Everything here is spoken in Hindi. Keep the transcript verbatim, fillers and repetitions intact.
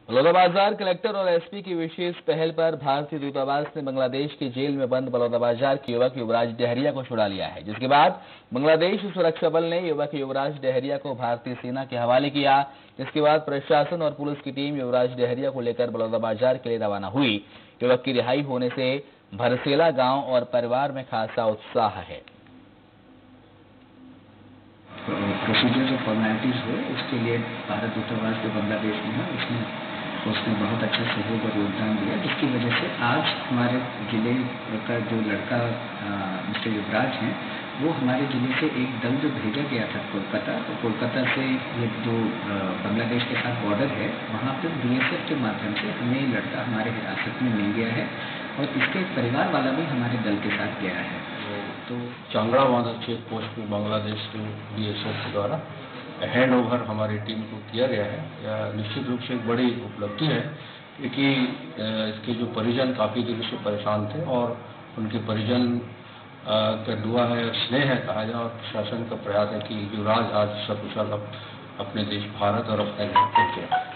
बलौदाबाजार कलेक्टर और एसपी की विशेष पहल पर भारतीय दूतावास ने बांग्लादेश की जेल में बंद बलौदाबाजार के युवक युवराज डहरिया को छुड़ा लिया है, जिसके बाद बांग्लादेश सुरक्षा बल ने युवक युवराज डहरिया को भारतीय सेना के हवाले किया। इसके बाद प्रशासन और पुलिस की टीम युवराज डहरिया को लेकर बलौदाबाजार के लिए रवाना हुई। युवक की रिहाई होने से भरसेला गाँव और परिवार में खासा उत्साह है। प्रोसीजर जो फॉर्मेलिटीज हुए उसके लिए भारत दूतावास जो बांग्लादेश में है उसने उसने बहुत अच्छा सहयोग और योगदान दिया, जिसकी वजह से आज हमारे जिले का जो लड़का मिस्टर युवराज हैं वो हमारे जिले से एक दल जो भेजा गया था कोलकाता, तो कोलकाता से ये जो बांग्लादेश के साथ बॉर्डर है वहाँ पर बीएसएफ के माध्यम से हमें लड़का हमारे हिरासत में मिल गया है और इसके परिवार वाला भी हमारे दल के साथ गया है। तो चांगड़ा बांधा चेक पोस्ट में बांग्लादेश के बीएसएफ के द्वारा हैंड ओवर हमारी टीम को किया गया है। यह निश्चित रूप से एक बड़ी उपलब्धि है, क्योंकि इसके जो परिजन काफ़ी दिनों से परेशान थे और उनके परिजन का दुआ है, स्नेह है कहा जाए, और प्रशासन का प्रयास है कि युवराज आज सकुशल अपने देश भारत और अपने घर पहुंचे।